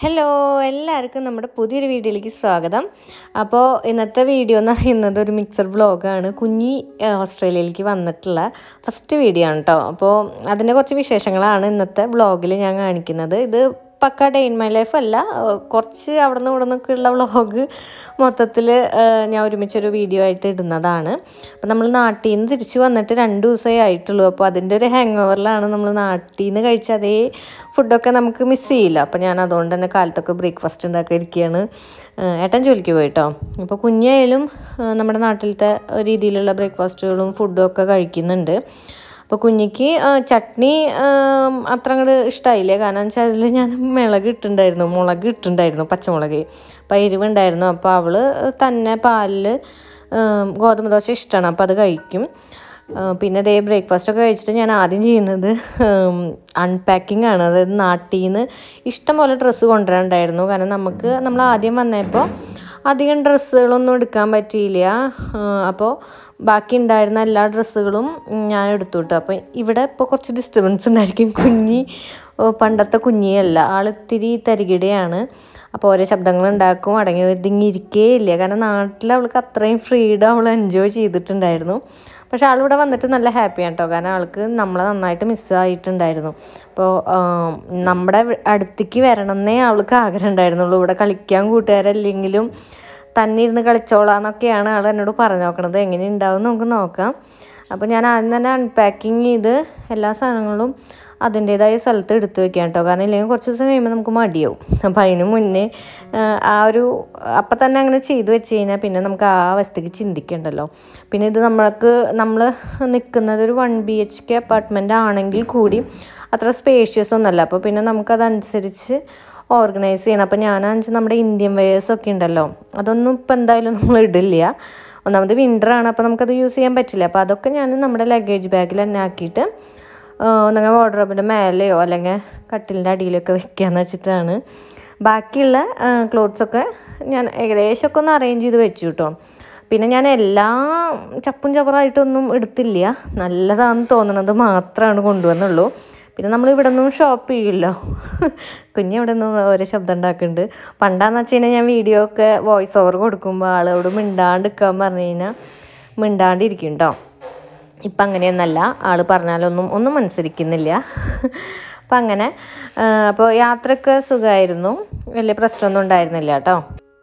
Hello എല്ലാവർക്കും നമ്മുടെ പുതിയൊരു വീഡിയോയിലേക്ക് സ്വാഗതം. അപ്പോൾ ഇന്നത്തെ വീഡിയോ എന്ന് പറയുന്നത് ഒരു മിക്സർ വ്ളോഗാണ്. കുഞ്ഞി ഓസ്ട്രേലിയയിലേക്ക് വന്നിട്ടുള്ള ഫസ്റ്റ് വീഡിയോ ആണ് കേട്ടോ. അപ്പോൾ അതിൻ്റെ കുറച്ച് വിശേഷങ്ങളാണ് ഇന്നത്തെ വ്ളോഗിൽ ഞാൻ കാണിക്കുന്നത്. ഇത് പക്ക ഡേ ഇൻ മൈ ലൈഫ് അല്ല, കുറച്ച് അവിടെ നിന്ന് ഇവിടെ നിന്നൊക്കെയുള്ള വ്ളോഗ് മൊത്തത്തിൽ ഞാൻ ഒരുമിച്ചൊരു വീഡിയോ ആയിട്ട് ഇടുന്നതാണ്. അപ്പോൾ നമ്മൾ നാട്ടിൽ നിന്ന് തിരിച്ച് വന്നിട്ട് 2 ദിവസമേ ആയിട്ടുള്ളൂ. അപ്പോൾ അതിൻ്റെ ഒരു ഹാങ് ഓവറിലാണ്. നമ്മൾ നാട്ടിൽ നിന്ന് കഴിച്ച അതേ ഫുഡൊക്കെ നമുക്ക് മിസ് ചെയ്യില്ല. അപ്പോൾ ഞാൻ അതുകൊണ്ട് തന്നെ കാലത്തൊക്കെ ബ്രേക്ക്ഫാസ്റ്റ് ഉണ്ടാക്കി ഇരിക്കുകയാണ്. ഏട്ടൻ ജോലിക്ക് പോയിട്ടോ. അപ്പോൾ കുഞ്ഞായാലും നമ്മുടെ നാട്ടിലത്തെ രീതിയിലുള്ള ബ്രേക്ക്ഫാസ്റ്റുകളും ഫുഡും ഒക്കെ കഴിക്കുന്നുണ്ട്. അപ്പോൾ കുഞ്ഞിക്ക് ചട്നി അത്ര അങ്ങോട്ട് ഇഷ്ടമായില്ലേ, കാരണം വെച്ചാൽ അതിൽ ഞാൻ മുളക് ഇട്ടുണ്ടായിരുന്നു, പച്ചമുളക്. അപ്പോൾ എരിവുണ്ടായിരുന്നു. അപ്പോൾ അവൾ തന്നെ പാലിൽ ഗോതമ്പ് ദോശ ഇഷ്ടമാണ്, അപ്പോൾ അത് കഴിക്കും. പിന്നെ അതേ ബ്രേക്ക്ഫാസ്റ്റൊക്കെ കഴിച്ചിട്ട് ഞാൻ ആദ്യം ചെയ്യുന്നത് അൺപാക്കിംഗ് ആണ്. അതായത് നാട്ടിൽ നിന്ന് ഇഷ്ടംപോലെ ഡ്രസ്സ് കൊണ്ടുവരാനുണ്ടായിരുന്നു. കാരണം നമ്മൾ ആദ്യം വന്നപ്പോൾ അധികം ഡ്രസ്സുകളൊന്നും എടുക്കാൻ പറ്റിയില്ല. അപ്പോൾ ബാക്കി ഉണ്ടായിരുന്ന എല്ലാ ഡ്രസ്സുകളും ഞാൻ എടുത്തു കിട്ടും. അപ്പോൾ ഇവിടെ ഇപ്പോൾ കുറച്ച് ഡിസ്റ്റർബൻസ് ഉണ്ടായിരിക്കും. കുഞ്ഞി പണ്ടത്തെ കുഞ്ഞിയല്ല, ആളിത്തിരി തരികിടയാണ്. അപ്പോൾ ഓരോ ശബ്ദങ്ങളുണ്ടാക്കും, അടങ്ങി ഒതുങ്ങിയിരിക്കേ ഇല്ല. കാരണം നാട്ടിൽ അവൾക്ക് അത്രയും ഫ്രീഡം അവൾ എൻജോയ് ചെയ്തിട്ടുണ്ടായിരുന്നു. പക്ഷെ ആളിവിടെ വന്നിട്ട് നല്ല ഹാപ്പിയാണ് കേട്ടോ. കാരണം ആൾക്ക് നമ്മളെ നന്നായിട്ട് മിസ്സായിട്ടുണ്ടായിരുന്നു. അപ്പോൾ നമ്മുടെ അടുത്തേക്ക് വരണമെന്നേ അവൾക്ക് ആഗ്രഹം ഉണ്ടായിരുന്നുള്ളൂ. ഇവിടെ കളിക്കാൻ കൂട്ടുകാരല്ലെങ്കിലും തന്നെ ഇരുന്ന് കളിച്ചോളാന്നൊക്കെയാണ് ആൾ എന്നോട് പറഞ്ഞു നോക്കണത്. എങ്ങനെ ഉണ്ടാവും നമുക്ക് നോക്കാം. അപ്പോൾ ഞാൻ ആദ്യം തന്നെ അൺപാക്കിങ് ചെയ്ത് എല്ലാ സാധനങ്ങളും അതിൻ്റേതായ സ്ഥലത്ത് എടുത്ത് വെക്കാം കേട്ടോ. കാരണം ഇല്ലെങ്കിൽ കുറച്ച് ദിവസം കഴിയുമ്പോൾ നമുക്ക് മടിയാവും. അപ്പോൾ അതിന് മുന്നേ അപ്പം തന്നെ അങ്ങനെ ചെയ്ത് വെച്ച് കഴിഞ്ഞാൽ പിന്നെ നമുക്ക് ആ അവസ്ഥയ്ക്ക് ചിന്തിക്കണ്ടല്ലോ. പിന്നെ ഇത് നമ്മൾ നിൽക്കുന്നത് ഒരു 1 BHK അപ്പാർട്ട്മെൻ്റ് ആണെങ്കിൽ കൂടി അത്ര സ്പേഷ്യസ് ഒന്നല്ല. അപ്പോൾ പിന്നെ നമുക്കതനുസരിച്ച് ഓർഗനൈസ് ചെയ്യണം. അപ്പോൾ നമ്മുടെ ഇന്ത്യൻ വെയേഴ്സൊക്കെ ഉണ്ടല്ലോ, അതൊന്നും ഇപ്പം എന്തായാലും നമ്മൾ ഇടില്ല. ഒന്നാമത് വിൻ്ററാണ്, അപ്പോൾ നമുക്കത് യൂസ് ചെയ്യാൻ പറ്റില്ല. അപ്പോൾ അതൊക്കെ ഞാൻ നമ്മുടെ ലഗേജ് ബാഗിൽ തന്നെ ആക്കിയിട്ട് ഒന്നെങ്കിൽ വാർഡ്രോബിൻ്റെ മേലെയോ അല്ലെങ്കിൽ കട്ടിലിൻ്റെ അടിയിലൊക്കെ വെക്കാമെന്ന് വെച്ചിട്ടാണ്. ബാക്കിയുള്ള ക്ലോത്ത്സൊക്കെ ഞാൻ ഏകദേശമൊക്കെ ഒന്ന് അറേഞ്ച് ചെയ്ത് വെച്ചു കേട്ടോ. പിന്നെ ഞാൻ എല്ലാം ചപ്പും ചപ്പറായിട്ടൊന്നും എടുത്തില്ല, നല്ലതാണെന്ന് തോന്നുന്നത് മാത്രമാണ് കൊണ്ടുവന്നുള്ളൂ. പിന്നെ നമ്മൾ ഇവിടെ നിന്നും ഷോപ്പ് ചെയ്യില്ലോ. കുഞ്ഞ് ഇവിടെ നിന്ന് ഓരോ ശബ്ദം ഉണ്ടാക്കുന്നുണ്ട്. പണ്ടാന്ന് വെച്ച് കഴിഞ്ഞാൽ ഞാൻ വീഡിയോ ഒക്കെ വോയിസ് ഓവർ കൊടുക്കുമ്പോൾ ആളോട് മിണ്ടാണ്ടിരിക്കാൻ പറഞ്ഞു കഴിഞ്ഞാൽ മിണ്ടാണ്ടിരിക്കും കേട്ടോ. ഇപ്പം അങ്ങനെയൊന്നല്ല, ആൾ പറഞ്ഞാലൊന്നും അനുസരിക്കുന്നില്ല. അപ്പം അങ്ങനെ അപ്പോൾ യാത്രയൊക്കെ സുഖമായിരുന്നു, വലിയ പ്രശ്നമൊന്നും ഉണ്ടായിരുന്നില്ല കേട്ടോ.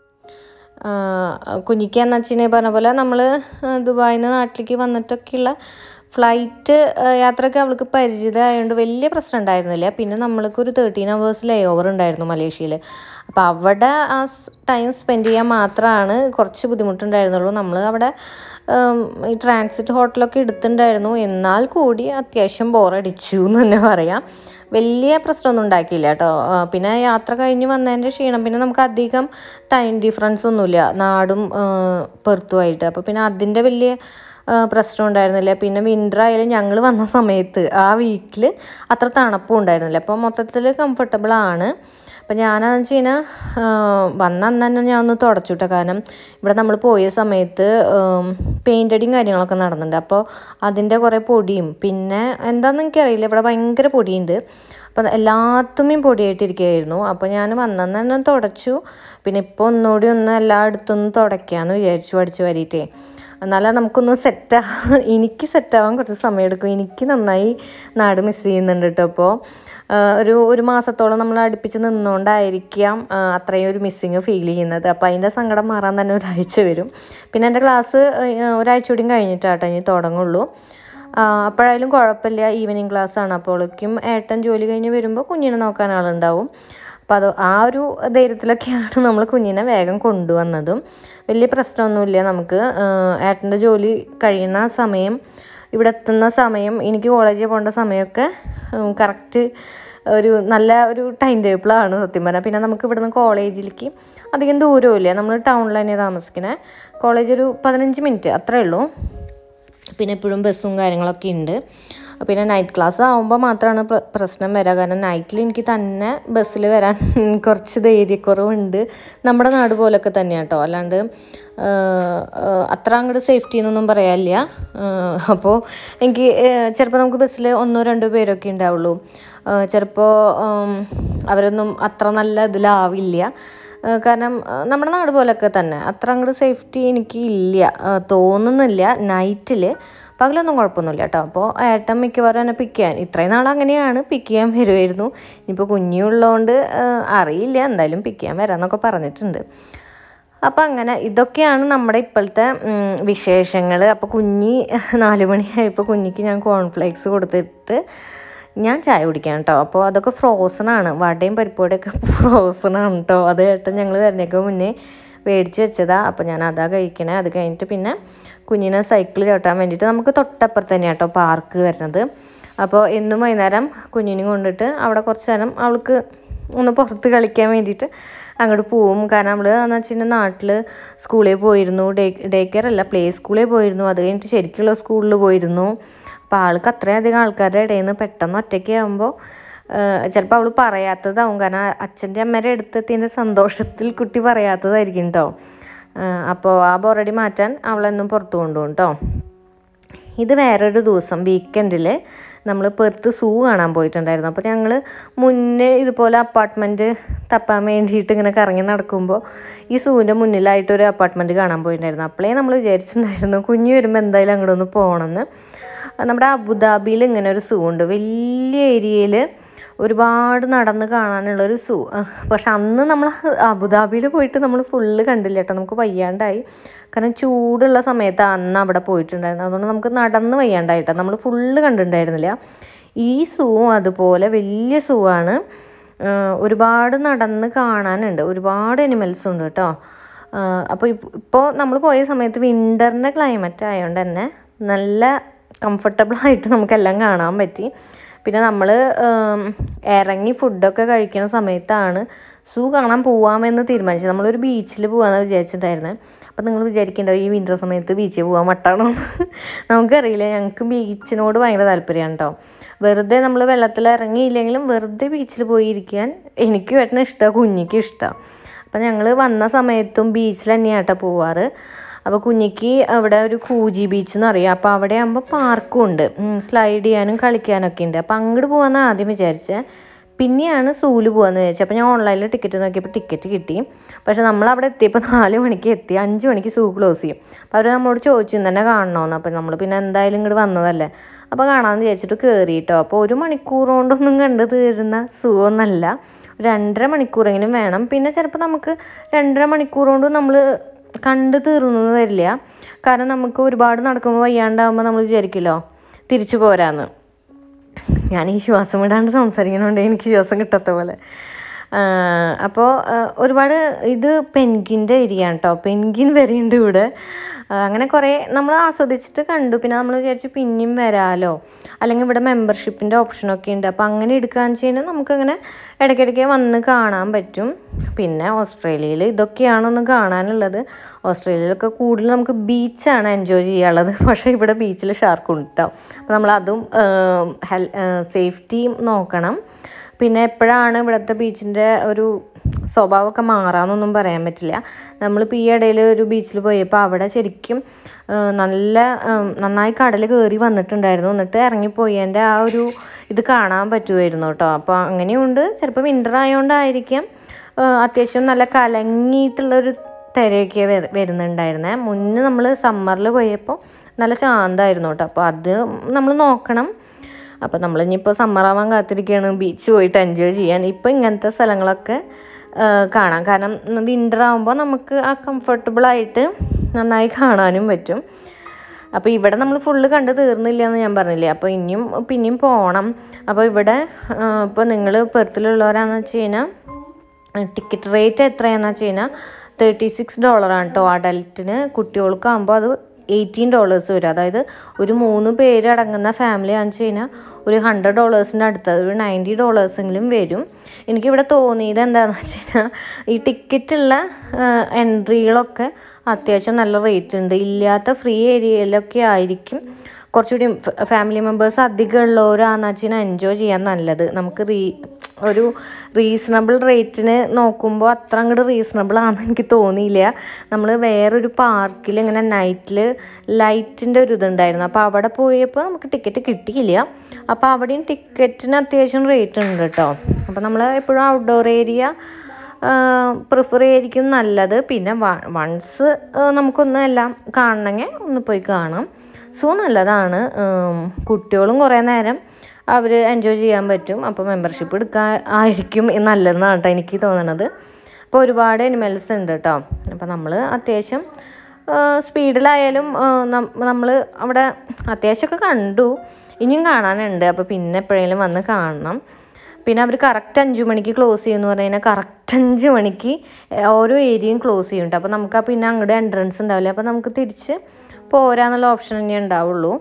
കുഞ്ഞിക്കാന്ന് വെച്ചിട്ടുണ്ടെങ്കിൽ പറഞ്ഞ പോലെ നമ്മൾ ദുബായിൽ നിന്ന് നാട്ടിലേക്ക് വന്നിട്ടൊക്കെയുള്ള ഫ്ലൈറ്റ് യാത്രയൊക്കെ അവൾക്ക് പരിചിതമായതുകൊണ്ട് വലിയ പ്രശ്നം ഉണ്ടായിരുന്നില്ല. പിന്നെ നമ്മൾക്കൊരു 13 hours ലേ ഓവർ ഉണ്ടായിരുന്നു മലേഷ്യയിൽ. അപ്പോൾ അവിടെ ആ ടൈം സ്പെൻഡ് ചെയ്യാൻ മാത്രമാണ് കുറച്ച് ബുദ്ധിമുട്ടുണ്ടായിരുന്നുള്ളൂ. നമ്മൾ അവിടെ ഈ ട്രാൻസിറ്റ് ഹോട്ടലൊക്കെ എടുത്തിട്ടുണ്ടായിരുന്നു. എന്നാൽ കൂടി അത്യാവശ്യം ബോറടിച്ചു എന്ന് തന്നെ പറയാം. വലിയ പ്രശ്നമൊന്നും ഉണ്ടാക്കിയില്ല കേട്ടോ. പിന്നെ യാത്ര കഴിഞ്ഞ് വന്നതിൻ്റെ ക്ഷീണം, പിന്നെ നമുക്ക് അധികം ടൈം ഡിഫറൻസ് ഒന്നുമില്ല നാടും പെർത്തുമായിട്ട്. അപ്പോൾ പിന്നെ അതിൻ്റെ വലിയ പ്രശ്നം ഉണ്ടായിരുന്നില്ല. പിന്നെ വിൻ്റർ ആയാലും ഞങ്ങൾ വന്ന സമയത്ത് ആ വീക്കിൽ അത്ര തണുപ്പും ഉണ്ടായിരുന്നില്ല. അപ്പോൾ മൊത്തത്തിൽ കംഫർട്ടബിളാണ്. അപ്പം ഞാനെന്ന് വെച്ച് കഴിഞ്ഞാൽ വന്ന അന്ന് തന്നെ ഞാൻ ഒന്ന് തുടച്ചു കേട്ടോ. കാരണം ഇവിടെ നമ്മൾ പോയ സമയത്ത് പെയിൻ്റ് അടിയും കാര്യങ്ങളൊക്കെ നടന്നുണ്ട്. അപ്പോൾ അതിൻ്റെ കുറേ പൊടിയും പിന്നെ എന്താണെന്ന് എനിക്കറിയില്ല, ഇവിടെ ഭയങ്കര പൊടിയുണ്ട്. അപ്പം എല്ലാത്തുമ്മയും പൊടിയായിട്ടിരിക്കുകയായിരുന്നു. അപ്പോൾ ഞാൻ വന്നെന്ന് തന്നെ തുടച്ചു. പിന്നെ ഇപ്പോൾ ഒന്നുകൂടി എല്ലായിടത്തുനിന്ന് തുടയ്ക്കാമെന്ന് വിചാരിച്ചു, അടിച്ചു വാരിയിട്ടേ. എന്നാലും നമുക്കൊന്ന് എനിക്ക് സെറ്റാവാൻ കുറച്ച് സമയം എടുക്കും. എനിക്ക് നന്നായി നാട് മിസ് ചെയ്യുന്നുണ്ട് കേട്ടോ. അപ്പോൾ ഒരു മാസത്തോളം നമ്മൾ അടുപ്പിച്ച് നിന്നുകൊണ്ടായിരിക്കാം അത്രയും ഒരു മിസ്സിങ് ഫീൽ ചെയ്യുന്നത്. അപ്പോൾ അതിൻ്റെ സങ്കടം മാറാൻ തന്നെ ഒരാഴ്ച വരും. പിന്നെ എൻ്റെ ക്ലാസ് ഒരാഴ്ച കൂടിയും കഴിഞ്ഞിട്ടാട്ടോ ഇനി തുടങ്ങുള്ളൂ. അപ്പോഴായാലും കുഴപ്പമില്ല, ഈവനിങ് ക്ലാസ്സാണ്. അപ്പോഴേക്കും ഏട്ടൻ ജോലി കഴിഞ്ഞ് വരുമ്പോൾ കുഞ്ഞിനെ നോക്കാൻ ആളുണ്ടാവും. അപ്പോൾ ആ ഒരു ധൈര്യത്തിലൊക്കെയാണ് നമ്മൾ കുഞ്ഞിനെ വേഗം കൊണ്ടുവന്നതും. വലിയ പ്രശ്നമൊന്നുമില്ല നമുക്ക്. ഏട്ടൻ്റെ ജോലി കഴിയുന്ന സമയം, ഇവിടെ എത്തുന്ന സമയം, എനിക്ക് കോളേജിൽ പോകേണ്ട സമയമൊക്കെ കറക്റ്റ് നല്ല ഒരു ടൈം ടേബിളാണ് സത്യം പറഞ്ഞാൽ. പിന്നെ നമുക്ക് ഇവിടുന്ന് കോളേജിലേക്ക് അധികം ദൂരമില്ല, നമ്മൾ ടൗണിൽ തന്നെ താമസിക്കണേ. കോളേജ് ഒരു 15 മിനിറ്റ് അത്രേ ഉള്ളൂ. പിന്നെ എപ്പോഴും ബസ്സും കാര്യങ്ങളൊക്കെ ഉണ്ട്. പിന്നെ നൈറ്റ് ക്ലാസ് ആകുമ്പോൾ മാത്രമാണ് പ്രശ്നം വരിക. കാരണം നൈറ്റിൽ എനിക്ക് തന്നെ ബസ്സിൽ വരാൻ കുറച്ച് ധൈര്യക്കുറവുണ്ട്. നമ്മുടെ നാട് പോലൊക്കെ തന്നെയാണ് കേട്ടോ, അല്ലാണ്ട് അത്ര അങ്ങോട്ട് സേഫ്റ്റി എന്നൊന്നും പറയാനില്ല. അപ്പോൾ എനിക്ക് ചിലപ്പോൾ നമുക്ക് ബസ്സിൽ 1-2 പേരൊക്കെ ഉണ്ടാവുള്ളൂ. ചിലപ്പോൾ അവരൊന്നും അത്ര നല്ല ഇതിലാവില്ല. കാരണം നമ്മുടെ നാട് പോലൊക്കെ തന്നെ അത്ര അങ്ങോട്ട് സേഫ്റ്റി എനിക്ക് ഇല്ല തോന്നുന്നില്ല നൈറ്റിൽ. പകലൊന്നും കുഴപ്പമൊന്നുമില്ല കേട്ടോ. അപ്പോൾ ഏട്ടൻ മിക്കവാറും എന്നെ പിക്ക് ചെയ്യാൻ, ഇത്രയും നാൾ അങ്ങനെയാണ്, പിക്ക് ചെയ്യാൻ വരുമായിരുന്നു. ഇനിയിപ്പോൾ കുഞ്ഞുള്ളതുകൊണ്ട് അറിയില്ല, എന്തായാലും പിക്ക് ചെയ്യാൻ വരാമെന്നൊക്കെ പറഞ്ഞിട്ടുണ്ട്. അപ്പം അങ്ങനെ ഇതൊക്കെയാണ് നമ്മുടെ ഇപ്പോഴത്തെ വിശേഷങ്ങൾ. അപ്പോൾ കുഞ്ഞി 4 മണിയായപ്പോൾ കുഞ്ഞിക്ക് ഞാൻ കോൺഫ്ലേക്സ് കൊടുത്തിട്ട് ഞാൻ ചായ കുടിക്കാം കേട്ടോ. അപ്പോൾ അതൊക്കെ ഫ്രോസണാണ്, വടയും പരിപ്പോടെയൊക്കെ ഫ്രോസണാണ് കേട്ടോ. അത് ഏട്ടൻ ഞങ്ങൾ വരുന്നേക്ക് മുന്നേ മേടിച്ച് വെച്ചതാണ്. അപ്പോൾ ഞാൻ അതാ കഴിക്കണേ. അത് കഴിഞ്ഞിട്ട് പിന്നെ കുഞ്ഞിനെ സൈക്കിൾ ചവിട്ടാൻ വേണ്ടിയിട്ട് നമുക്ക് തൊട്ടപ്പുറത്ത് തന്നെയാണ് കേട്ടോ പാർക്ക് വരുന്നത്. അപ്പോൾ എന്നും വൈകുന്നേരം കുഞ്ഞിനെ കൊണ്ടിട്ട് അവിടെ കുറച്ച് നേരം അവൾക്ക് ഒന്ന് പുറത്ത് കളിക്കാൻ വേണ്ടിയിട്ട് അങ്ങോട്ട് പോവും. കാരണം നമ്മൾ എന്ന് വെച്ചിട്ടുണ്ടെങ്കിൽ നാട്ടിൽ സ്കൂളിൽ പോയിരുന്നു, ഡേ കെയർ അല്ല പ്ലേ സ്കൂളിൽ പോയിരുന്നു. അത് കഴിഞ്ഞിട്ട് ശരിക്കുള്ള സ്കൂളിൽ പോയിരുന്നു. അപ്പോൾ ആൾക്ക് അത്രയധികം ആൾക്കാരുടെ ഇടയിൽ നിന്ന് പെട്ടെന്ന് ഒറ്റയ്ക്ക് ആകുമ്പോൾ ചിലപ്പോൾ അവൾ പറയാത്തതാവും. കാരണം അച്ഛൻ്റെ അമ്മയുടെ അടുത്തെത്തിയതിൻ്റെ സന്തോഷത്തിൽ കുട്ടി പറയാത്തതായിരിക്കും കേട്ടോ. അപ്പോൾ ആ ബോറടി മാറ്റാൻ അവളെന്നും പുറത്തു കൊണ്ടുപോകും കേട്ടോ. ഇത് വേറൊരു ദിവസം വീക്കെൻഡിൽ നമ്മൾ പെർത്ത് സൂ കാണാൻ പോയിട്ടുണ്ടായിരുന്നു. അപ്പോൾ ഞങ്ങൾ മുന്നേ ഇതുപോലെ അപ്പാർട്ട്മെൻറ്റ് തപ്പാൻ വേണ്ടിയിട്ട് ഇങ്ങനെ കറങ്ങി നടക്കുമ്പോൾ ഈ സൂവിൻ്റെ മുന്നിലായിട്ടൊരു അപ്പാർട്ട്മെൻറ്റ് കാണാൻ പോയിട്ടുണ്ടായിരുന്നു. അപ്പോഴേ നമ്മൾ വിചാരിച്ചിട്ടുണ്ടായിരുന്നു കുഞ്ഞ് വരുമ്പോൾ എന്തായാലും അങ്ങോട്ട് ഒന്ന് പോകണമെന്ന്. നമ്മുടെ അബുദാബിയിൽ ഇങ്ങനെ ഒരു സൂ ഉണ്ട്, വലിയ ഏരിയയിൽ ഒരുപാട് നടന്ന് കാണാനുള്ളൊരു സൂ. പക്ഷെ അന്ന് നമ്മൾ അബുദാബിയിൽ പോയിട്ട് നമ്മൾ ഫുള്ള് കണ്ടില്ല കേട്ടോ, നമുക്ക് വയ്യാണ്ടായി. കാരണം ചൂടുള്ള സമയത്താണ് അന്ന് അവിടെ പോയിട്ടുണ്ടായിരുന്നത്. അതുകൊണ്ട് നമുക്ക് നടന്ന് വയ്യാണ്ടായിട്ടോ, നമ്മൾ ഫുള്ള് കണ്ടിട്ടുണ്ടായിരുന്നില്ല. ഈ സൂവും അതുപോലെ വലിയ സൂ ആണ്, ഒരുപാട് നടന്ന് കാണാനുണ്ട്, ഒരുപാട് അനിമൽസ് ഉണ്ട് കേട്ടോ. അപ്പോൾ ഇപ്പോൾ നമ്മൾ പോയ സമയത്ത് വിൻ്ററിൻ്റെ ക്ലൈമറ്റ് ആയതുകൊണ്ട് തന്നെ നല്ല കംഫർട്ടബിളായിട്ട് നമുക്കെല്ലാം കാണാൻ പറ്റി. പിന്നെ നമ്മൾ ഇറങ്ങി ഫുഡൊക്കെ കഴിക്കുന്ന സമയത്താണ് സൂ കാണാൻ പോവാമെന്ന് തീരുമാനിച്ചത്. നമ്മളൊരു ബീച്ചിൽ പോകാമെന്ന് വിചാരിച്ചിട്ടുണ്ടായിരുന്നത്. അപ്പോൾ നിങ്ങൾ വിചാരിക്കേണ്ടത് ഈ വിൻ്റർ സമയത്ത് ബീച്ചിൽ പോകാൻ മട്ടാണോ? നമുക്കറിയില്ല, ഞങ്ങൾക്ക് ബീച്ചിനോട് ഭയങ്കര താല്പര്യമാണ് കേട്ടോ. വെറുതെ നമ്മൾ വെള്ളത്തിൽ ഇറങ്ങിയില്ലെങ്കിലും വെറുതെ ബീച്ചിൽ പോയിരിക്കാൻ എനിക്കും ഏട്ടനും ഇഷ്ടമാണ്, കുഞ്ഞിക്കും ഇഷ്ടമാണ്. അപ്പം ഞങ്ങൾ വന്ന സമയത്തും ബീച്ചിൽ തന്നെയാണ് കേട്ടോ പോവാറ്. അപ്പോൾ കുഞ്ഞിക്ക് അവിടെ ഒരു കൂജി ബീച്ച് എന്ന് അറിയാം. അപ്പോൾ അവിടെ ആകുമ്പോൾ പാർക്കും ഉണ്ട്, സ്ലൈഡ് ചെയ്യാനും കളിക്കാനൊക്കെ ഉണ്ട്. അപ്പോൾ അങ്ങോട്ട് പോകാമെന്ന് ആദ്യം വിചാരിച്ചത്. പിന്നെയാണ് സൂവിൽ പോകാമെന്ന് വിചാരിച്ചത്. അപ്പോൾ ഞാൻ ഓൺലൈനിൽ ടിക്കറ്റ് നോക്കിയപ്പോൾ ടിക്കറ്റ് കിട്ടി. പക്ഷേ നമ്മളവിടെ എത്തിയപ്പോൾ 4 മണിക്ക് എത്തി, 5 മണിക്ക് സൂ ക്ലോസ് ചെയ്യും. അപ്പോൾ അവർ നമ്മളോട് ചോദിച്ചു തന്നെ കാണണമെന്ന്. അപ്പോൾ നമ്മൾ പിന്നെ എന്തായാലും ഇങ്ങോട്ട് വന്നതല്ലേ, അപ്പോൾ കാണാമെന്ന് വിചാരിച്ചിട്ട് കയറി കേട്ടോ. അപ്പോൾ 1 മണിക്കൂർ കൊണ്ടൊന്നും കണ്ട് തീരുന്ന സൂ ഒന്നല്ല, 2.5 മണിക്കൂറെങ്കിലും വേണം. പിന്നെ ചിലപ്പോൾ നമുക്ക് 2.5 മണിക്കൂർ കൊണ്ട് നമ്മൾ കണ്ട് തീർന്നു വരില്ല. കാരണം നമുക്ക് ഒരുപാട് നടക്കുമ്പോൾ വയ്യാണ്ടാകുമ്പോൾ നമ്മൾ വിചാരിക്കുമല്ലോ തിരിച്ചു പോരാന്ന്. ഞാൻ ഈ ശ്വാസം വിടാണ്ട് സംസാരിക്കണോണ്ട് എനിക്ക് ശ്വാസം കിട്ടാത്ത പോലെ. അപ്പോൾ ഒരുപാട് ഇത് പെൻഗിൻ്റെ ഏരിയ ആണ് കേട്ടോ, പെൻഗിൻ വരെയുണ്ട് ഇവിടെ. അങ്ങനെ കുറേ നമ്മൾ ആസ്വദിച്ചിട്ട് കണ്ടു. പിന്നെ നമ്മൾ വിചാരിച്ചു പിന്നെയും വരാമല്ലോ, അല്ലെങ്കിൽ ഇവിടെ മെമ്പർഷിപ്പിൻ്റെ ഓപ്ഷനൊക്കെ ഉണ്ട്. അപ്പോൾ അങ്ങനെ എടുക്കുകയെന്ന് വെച്ച് കഴിഞ്ഞാൽ നമുക്കങ്ങനെ ഇടയ്ക്കിടയ്ക്ക് വന്ന് കാണാൻ പറ്റും. പിന്നെ ഓസ്ട്രേലിയയിൽ ഇതൊക്കെയാണൊന്ന് കാണാനുള്ളത്. ഓസ്ട്രേലിയയിലൊക്കെ കൂടുതൽ നമുക്ക് ബീച്ചാണ് എൻജോയ് ചെയ്യാനുള്ളത്. പക്ഷേ ഇവിടെ ബീച്ചിൽ ഷാർക്കും കേട്ടോ. അപ്പോൾ നമ്മളതും സേഫ്റ്റിയും നോക്കണം. പിന്നെ എപ്പോഴാണ് ഇവിടുത്തെ ബീച്ചിൻ്റെ ഒരു സ്വഭാവമൊക്കെ മാറാമെന്നൊന്നും പറയാൻ പറ്റില്ല. നമ്മളിപ്പോൾ ഈ ഇടയിൽ ഒരു ബീച്ചിൽ പോയപ്പോൾ അവിടെ ശരിക്കും നന്നായി കടൽ കയറി വന്നിട്ടുണ്ടായിരുന്നു. എന്നിട്ട് ഇറങ്ങിപ്പോയതിൻ്റെ ആ ഒരു ഇത് കാണാൻ പറ്റുമായിരുന്നു കേട്ടോ. അപ്പോൾ അങ്ങനെയുണ്ട്. ചിലപ്പോൾ വിൻ്റർ ആയതുകൊണ്ടായിരിക്കാം അത്യാവശ്യം നല്ല കലങ്ങിയിട്ടുള്ളൊരു തിരയൊക്കെ വരുന്നുണ്ടായിരുന്നേ. മുന്നേ നമ്മൾ സമ്മറിൽ പോയപ്പോൾ നല്ല ശാന്തമായിരുന്നു കേട്ടോ. അപ്പോൾ അത് നമ്മൾ നോക്കണം. അപ്പോൾ നമ്മളിനിപ്പോൾ സമ്മറാവാൻ കാത്തിരിക്കുകയാണ് ബീച്ച് പോയിട്ട് എൻജോയ് ചെയ്യാൻ. ഇപ്പോൾ ഇങ്ങനത്തെ സ്ഥലങ്ങളൊക്കെ കാണാം. കാരണം വിൻ്റർ ആകുമ്പോൾ നമുക്ക് ആ കംഫർട്ടബിളായിട്ട് നന്നായി കാണാനും പറ്റും. അപ്പോൾ ഇവിടെ നമ്മൾ ഫുള്ള് കണ്ട് തീർന്നില്ല എന്ന് ഞാൻ പറഞ്ഞില്ലേ. അപ്പോൾ പിന്നെയും പോകണം. അപ്പോൾ ഇവിടെ ഇപ്പോൾ നിങ്ങൾ പെർത്തിലുള്ളവരാണെന്ന് വെച്ച് കഴിഞ്ഞാൽ ടിക്കറ്റ് റേറ്റ് എത്രയാണെന്ന് വെച്ച് കഴിഞ്ഞാൽ $36 കേട്ടോ അഡൽറ്റിന്. കുട്ടികൾക്കാകുമ്പോൾ അത് $18 വരും. അതായത് ഒരു 3 പേര് അടങ്ങുന്ന ഫാമിലി ആണെന്ന് വെച്ച് കഴിഞ്ഞാൽ ഒരു $100 അടുത്തത്, ഒരു $90 വരും. എനിക്കിവിടെ തോന്നിയത് എന്താണെന്ന് വെച്ച് കഴിഞ്ഞാൽ ഈ ടിക്കറ്റുള്ള എൻട്രികളൊക്കെ അത്യാവശ്യം നല്ല റേറ്റ് ഉണ്ട്. ഇല്ലാത്ത ഫ്രീ ഏരിയയിലൊക്കെ ആയിരിക്കും കുറച്ചുകൂടി ഫാമിലി മെമ്പേഴ്സ് അധികം ഉള്ളവരാണെന്ന് വെച്ചാൽ എൻജോയ് ചെയ്യാൻ നല്ലത്. നമുക്ക് ഒരു റീസണബിൾ റേറ്റിന് നോക്കുമ്പോൾ അത്ര അങ്ങോട്ട് റീസണബിൾ ആണെന്ന് എനിക്ക് തോന്നിയില്ല. നമ്മൾ വേറൊരു പാർക്കിൽ ഇങ്ങനെ നൈറ്റിൽ ലൈറ്റിൻ്റെ ഒരു ഇതുണ്ടായിരുന്നു. അപ്പോൾ അവിടെ പോയപ്പോൾ നമുക്ക് ടിക്കറ്റ് കിട്ടിയില്ല. അപ്പോൾ അവിടെയും ടിക്കറ്റിന് അത്യാവശ്യം റേറ്റ് ഉണ്ട് കേട്ടോ. അപ്പോൾ നമ്മൾ എപ്പോഴും ഔട്ട്ഡോർ ഏരിയ പ്രിഫർ ചെയ്യായിരിക്കും നല്ലത്. പിന്നെ വൺസ് നമുക്കൊന്ന് എല്ലാം കാണണമെങ്കിൽ ഒന്ന് പോയി കാണാം. നല്ലതാണ്. കുട്ടികളും കുറേ നേരം അവർ എൻജോയ് ചെയ്യാൻ പറ്റും. അപ്പോൾ മെമ്പർഷിപ്പ് എടുക്കാൻ ആയിരിക്കും നല്ലതെന്നാണ് കേട്ടോ എനിക്ക് തോന്നണത്. അപ്പോൾ ഒരുപാട് അനിമൽസ് ഉണ്ട് കേട്ടോ. അപ്പോൾ നമ്മൾ അത്യാവശ്യം സ്പീഡിലായാലും നമ്മൾ അവിടെ അത്യാവശ്യമൊക്കെ കണ്ടു. ഇനിയും കാണാനുണ്ട്. അപ്പോൾ പിന്നെ എപ്പോഴെങ്കിലും വന്ന് കാണണം. പിന്നെ അവർ കറക്റ്റ് 5 മണിക്ക് ക്ലോസ് ചെയ്യുമെന്ന് പറഞ്ഞു കഴിഞ്ഞാൽ കറക്റ്റ് 5 മണിക്ക് ഓരോ ഏരിയയും ക്ലോസ് ചെയ്യും കേട്ടോ. അപ്പോൾ നമുക്ക് പിന്നെ അങ്ങോട്ട് എൻട്രൻസ് ഉണ്ടാവില്ല. അപ്പോൾ നമുക്ക് തിരിച്ച് പോരാന്നുള്ള ഓപ്ഷൻ തന്നെ ഉണ്ടാവുള്ളൂ.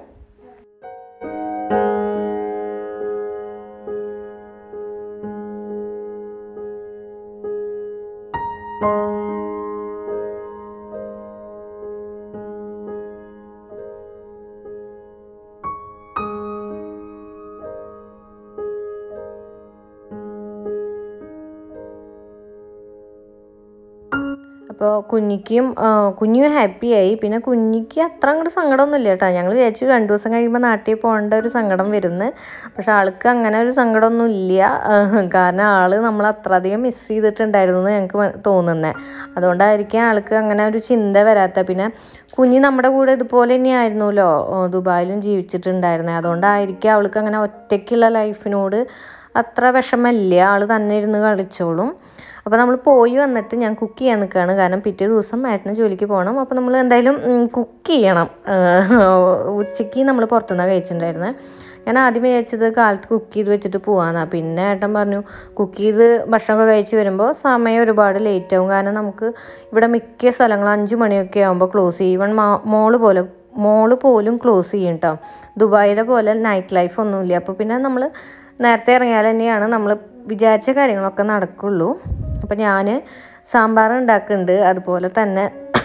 അപ്പോൾ കുഞ്ഞു ഹാപ്പിയായി. പിന്നെ കുഞ്ഞിക്ക് അത്ര അങ്ങോട്ട് സങ്കടമൊന്നുമില്ല കേട്ടോ. ഞങ്ങൾ വിചാരിച്ചു 2 ദിവസം കഴിയുമ്പോൾ നാട്ടിൽ പോകേണ്ട ഒരു സങ്കടം വരുന്നു. പക്ഷെ ആൾക്ക് അങ്ങനെ ഒരു സങ്കടമൊന്നും ഇല്ല. കാരണം ആൾ നമ്മൾ അത്രയധികം മിസ് ചെയ്തിട്ടുണ്ടായിരുന്നു എന്ന് ഞങ്ങൾക്ക് തോന്നുന്നത്. അതുകൊണ്ടായിരിക്കും ആൾക്ക് അങ്ങനെ ഒരു ചിന്ത വരാത്ത. പിന്നെ കുഞ്ഞ് നമ്മുടെ കൂടെ ഇതുപോലെ തന്നെയായിരുന്നല്ലോ ദുബായിലും ജീവിച്ചിട്ടുണ്ടായിരുന്നത്. അതുകൊണ്ടായിരിക്കും അവൾക്ക് അങ്ങനെ ഒറ്റയ്ക്കുള്ള ലൈഫിനോട് അത്ര വിഷമമില്ല. ആൾ തന്നെ ഇരുന്ന് കളിച്ചോളും. അപ്പോൾ നമ്മൾ പോയി വന്നിട്ട് ഞാൻ കുക്ക് ചെയ്യാൻ നിൽക്കുകയാണ്. കാരണം പിറ്റേ ദിവസം ഏട്ടന് ജോലിക്ക് പോകണം. അപ്പോൾ നമ്മൾ എന്തായാലും കുക്ക് ചെയ്യണം. ഉച്ചയ്ക്ക് നമ്മൾ പുറത്തുനിന്നാണ് കഴിച്ചിട്ടുണ്ടായിരുന്നത്. ഞാൻ ആദ്യം വിചാരിച്ചത് കാലത്ത് കുക്ക് ചെയ്ത് വെച്ചിട്ട് പോകാമെന്നാണ്. പിന്നെ ഏട്ടൻ പറഞ്ഞു കുക്ക് ചെയ്ത് ഭക്ഷണമൊക്കെ കഴിച്ച് വരുമ്പോൾ സമയം ഒരുപാട് ലേറ്റ് ആവും. കാരണം നമുക്ക് ഇവിടെ മിക്ക സ്ഥലങ്ങളും 5 മണിയൊക്കെ ആകുമ്പോൾ ക്ലോസ് ചെയ്യും. ഈവൻ മോള് പോലും ക്ലോസ് ചെയ്യും കേട്ടോ. ദുബായിലെ പോലെ നൈറ്റ് ലൈഫ് ഒന്നുമില്ല. അപ്പോൾ പിന്നെ നമ്മൾ നേരത്തെ ഇറങ്ങിയാൽ തന്നെയാണ് നമ്മൾ വിചാരിച്ച കാര്യങ്ങളൊക്കെ നടക്കുള്ളൂ. അപ്പോൾ ഞാൻ സാമ്പാർ ഉണ്ടാക്കുന്നുണ്ട്. അതുപോലെ തന്നെ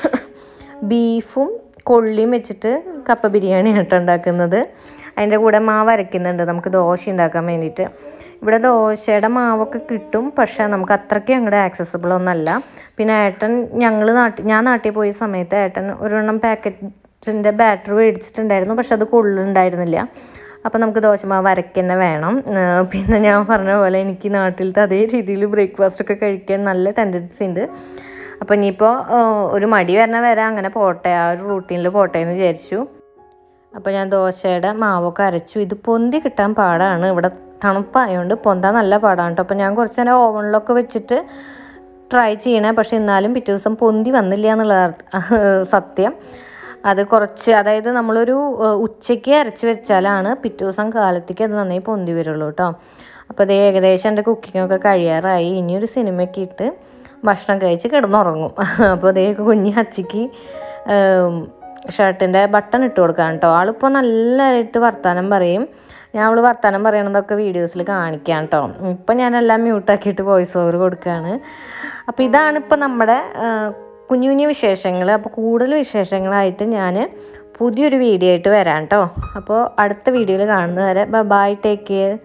ബീഫും കൊള്ളിയും വെച്ചിട്ട് കപ്പ ബിരിയാണി ആയിട്ട് ഉണ്ടാക്കുന്നത്. അതിൻ്റെ കൂടെ മാവ് അരയ്ക്കുന്നുണ്ട് നമുക്ക് ദോശ ഉണ്ടാക്കാൻ വേണ്ടിയിട്ട്. ഇവിടെ ദോശയുടെ മാവൊക്കെ കിട്ടും. പക്ഷേ നമുക്ക് അത്രയ്ക്ക് അങ്ങോട്ട് ആക്സസിബിൾ ഒന്നല്ല. പിന്നെ ഏട്ടൻ ഞാൻ നാട്ടിൽ പോയ സമയത്ത് ഏട്ടൻ ഒരെണ്ണം പാക്കറ്റിൻ്റെ ബാറ്ററി മേടിച്ചിട്ടുണ്ടായിരുന്നു. പക്ഷെ അത് കൊള്ളുണ്ടായിരുന്നില്ല. അപ്പോൾ നമുക്ക് ദോശമാവ് അരയ്ക്ക് തന്നെ വേണം. പിന്നെ ഞാൻ പറഞ്ഞ പോലെ എനിക്ക് നാട്ടിലത്തെ അതേ രീതിയിൽ ബ്രേക്ക്ഫാസ്റ്റൊക്കെ കഴിക്കാൻ നല്ല ടെൻഡൻസി ഉണ്ട്. അപ്പോൾ ഇനിയിപ്പോൾ ഒരു മടി വരെ അങ്ങനെ പോട്ടെ, ആ ഒരു റൂട്ടീനിൽ പോട്ടെ എന്ന് വിചാരിച്ചു. അപ്പോൾ ഞാൻ ദോശയുടെ മാവൊക്കെ അരച്ചു. ഇത് പൊന്തി കിട്ടാൻ പാടാണ്. ഇവിടെ തണുപ്പായതുകൊണ്ട് പൊന്താൻ നല്ല പാടാണ് കേട്ടോ. അപ്പോൾ ഞാൻ കുറച്ച് നേരം ഓവണിലൊക്കെ വെച്ചിട്ട് ട്രൈ ചെയ്യണേ. പക്ഷേ എന്നാലും പിറ്റേ ദിവസം പൊന്തി വന്നില്ല എന്നുള്ളതാണ് സത്യം. അത് കുറച്ച്, അതായത് നമ്മളൊരു ഉച്ചയ്ക്ക് അരച്ച് വെച്ചാലാണ് പിറ്റേ ദിവസം കാലത്തേക്ക് അത് നന്നായി പൊന്തി വരുള്ളൂ കേട്ടോ. അപ്പോൾ അത് ഏകദേശം എൻ്റെ കുക്കിങ്ങൊക്കെ കഴിയാറായി. ഇനിയൊരു സിനിമയൊക്കെ ഇട്ട് ഭക്ഷണം കഴിച്ച് കിടന്നുറങ്ങും. അപ്പോൾ അതേ കുഞ്ഞി അച്ചിക്ക് ഷർട്ടിൻ്റെ ബട്ടൺ ഇട്ട് കൊടുക്കാൻ കേട്ടോ. ആളിപ്പോൾ നല്ലതായിട്ട് വർത്താനം പറയും. ഞാൻ അവൾ വർത്താനം പറയണതൊക്കെ വീഡിയോസിൽ കാണിക്കാം കേട്ടോ. ഇപ്പം ഞാനെല്ലാം മ്യൂട്ടാക്കിയിട്ട് വോയിസ് ഓവർ കൊടുക്കുകയാണ്. അപ്പോൾ ഇതാണിപ്പോൾ നമ്മുടെ കുഞ്ഞു കുഞ്ഞു വിശേഷങ്ങൾ. അപ്പോൾ കൂടുതൽ വിശേഷങ്ങളായിട്ട് ഞാൻ പുതിയൊരു വീഡിയോ ആയിട്ട് വരാം കേട്ടോ. അപ്പോൾ അടുത്ത വീഡിയോയിൽ കാണുന്നത് വരെ ബൈ, ടേക്ക് കെയർ.